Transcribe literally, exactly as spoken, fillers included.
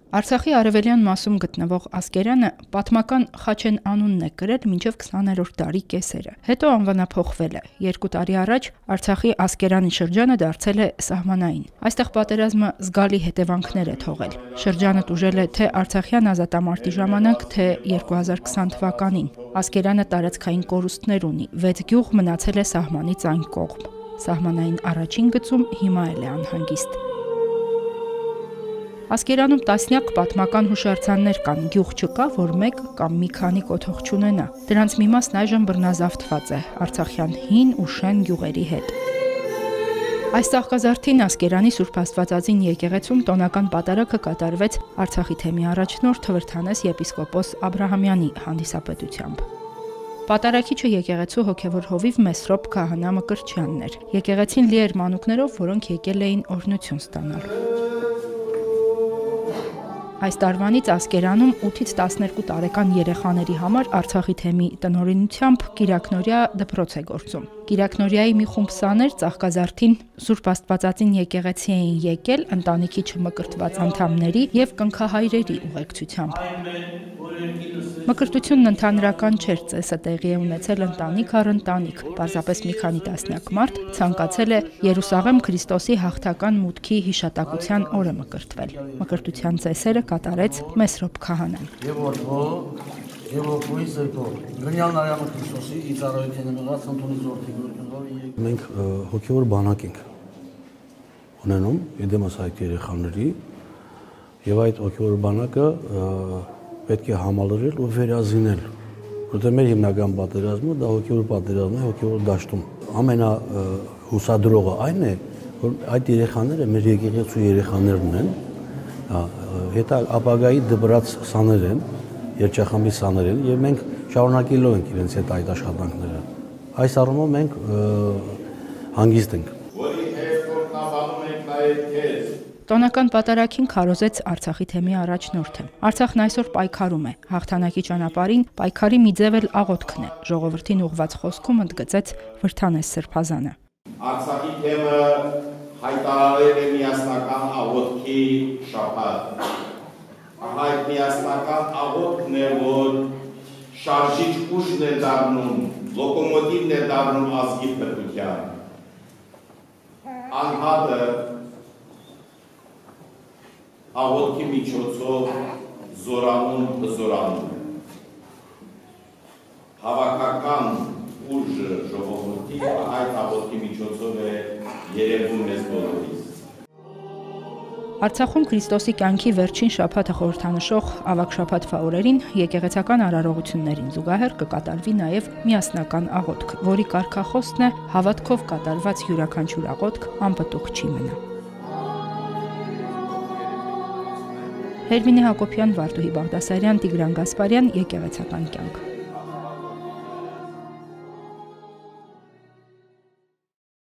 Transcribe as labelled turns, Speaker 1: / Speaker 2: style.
Speaker 1: Արցախի արևելյան մասում գտնվող Ասկերանը պատմական Խաչեն անունն է կրել մինչև քսաներորդ դարի կեսերը։ Հետո անվանափոխվել է։ Երկու տարի առաջ Արցախի Ասկերանի շրջանը դարձել է սահմանային։ Այստեղ պատերազմը զգալի հետևանքներ է թողել։ Շրջանը տուժել է թե արցախյան ազատամարտի ժամանակ, թե երկու հազար քսան թվականին։ Ասկերանը տարածքային կորուստներ ունի, վեց գյուղ մնացել է սահմանից այն կողմ։ Սահմանային առաջին գծում հիմա էլ է անհանգիստ։ Ասկերանում տասնյակ պատմական հուշարձաններ կան, գյուղ չկա, որ մեկ կամ մի քանի կոթող չունենա։ Դրանց մի մասն այժմ բռնազավթված է արցախյան հին ու շեն գյուղերի հետ։ Այս ծաղկազարդին Ասկերանի Սուրբ Աստվածածին եկեղեցում տոնական պատարագը կատարվեց Արցախի թեմի առաջնորդ Հովրթանես եպիսկոպոս Աբրահամյանի հանդիսապետությամբ։ Պատարագիչը եկեղեցու հոգևոր հովիվ Մեսրոպ Քահանա Մկրտչյանն էր։ Եկեղեցին լի էր մանուկներով, որոնք եկել էին օրհնություն ստանալ։ Այս տարվանից Ասկերանում ութից տասներկու տարեկան երեխաների համար Արցախի թեմի տնօրինությամբ Կիրակնորիա դպրոց է գործում։ Կիրակնորիայի մի խումբ սաներ ծաղկազարդին Սուրբ Աստվածածին եկեղեցի էին եկել ընտանիքի չմկրտված անդամների եւ կնքահայրերի ուղեկցությամբ։ Մկրտությունն ընդհանրական չէր, ծեսը տեղի է ունեցել ընտանիք առ ընտանիք, պարզապես մի քանի տասնյակ մարդ ցանկացել է Երուսաղեմ Քրիստոսի հաղթական մուտքի հիշատակության օրը մկրտվել։ Մկրտության ծեսերը կատարեց Մեսրոպ Քահանան։
Speaker 2: Մենք հոգևոր բանակ ենք ունենում իդեմս այդ երեխաների եւ այդ հոգևոր բանակը պետք է համալրել ու վերազինել, որտեղ մեր հիմնական պատերազմը դա հոգևոր պատերազմն է, հոգևոր դաշտում։ Ամենա հուսադրողը այն է, որ այդ երեխաները մեր եկեղեցու երեխաներն են, հետո ապագայի դպրաց սաներ են, երջախմբի սաներ են եւ մենք շարունակելով ենք իրենց հետ այդ աշխատանքները։ Այս առումով մենք հանգիստ ենք։
Speaker 1: Տոնական պատարագին քարոզեց Արցախի թեմի առաջնորդը։ Արցախն այսօր պայքարում է։ Հաղթանակի ճանապարհին պայքարի մի ձև էլ աղոթքն է։ Ժողովրդին ուղված խոսքում ընդգծեց Վրթանես Սրբազանը։
Speaker 3: Արցախի թեմը հայտարարել է միասնական աղոթքի շաբաթ։ Այդ միասնական աղոթքն է, որ շարժիչ ուժն է դառնում, լոկոմոտիվն է դառնում ազգի պետության։ Անհատը աղոթքի միջոցով զորանում հզորանում է։ Հավաքական ուժը ժողովրդի այդ աղոթքի միջոցով է երևում մեզ բոլորիս։
Speaker 1: Արցախում Քրիստոսի կյանքի վերջին շաբաթը խորհրդանշող ավագ շաբաթվա օրերին եկեղեցական արարողություններին զուգահեռ կկատարվի նաև միասնական աղոթք, որի կարգախոսն է հավատքով կատարված յուրաքանչյուր աղոթք անպտուղ չի մնա։ Հերմինե Հակոբյան, Վարդուհի Բաղդասարյան, Տիգրան Գասպարյան, եկեղեցական կյանք։